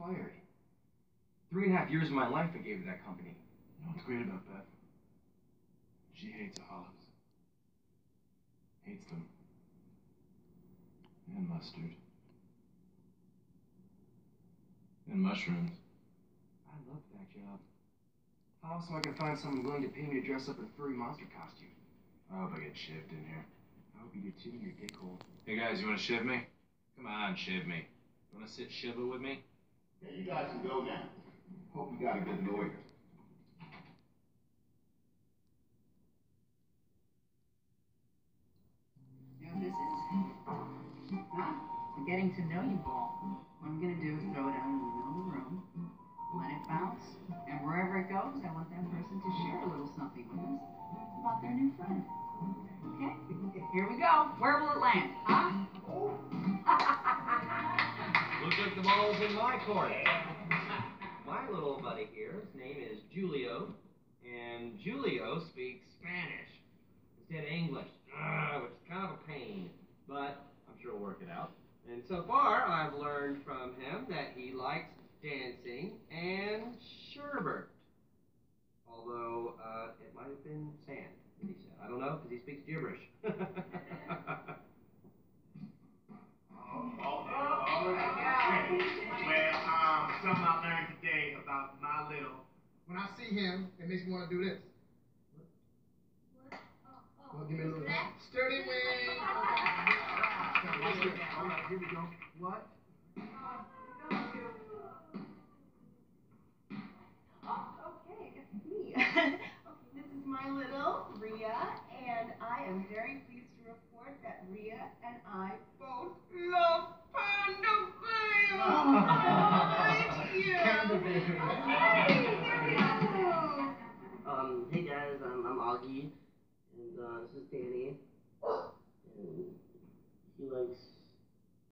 fired. 3.5 years of my life I gave to that company. You know what's great about Beth? She hates olives. Hates them. And mustard. And mushrooms. I love that job. How else am I gonna find someone willing to pay me to dress up in a furry monster costume? I hope I get shivved in here. I hope you do too, your dick hole. Hey guys, you wanna shiv me? Come on, shiv me. You wanna sit shiva with me? Yeah, you guys can go now. Hope you got a good lawyer. You know what this is? Huh? I'm getting to know you all. What I'm gonna do is throw it out in the middle of the room, let it bounce, and wherever it goes, I want that person to share a little something with us about their new friend. Okay? Here we go. Where will it land? Huh? Looks like the ball's in my court. My little buddy here, his name is Julio, and Julio speaks Spanish instead of English, which is kind of a pain, but I'm sure we'll work it out. And so far, I've learned from him that he likes dancing and sherbet. Although, it might have been sand that he said. I don't know, because he speaks gibberish. Well, something I learned today about my little. When I see him, it makes me want to do this. What? Well, give me a little sturdy wing. All right, here we go. What? Okay, it's me. Okay, this is my little Rhea, and I am very pleased to report that Rhea and I both love Panda Bear. Thank you. Panda Bear. Hey guys, I'm Augie, and this is Danny, and he likes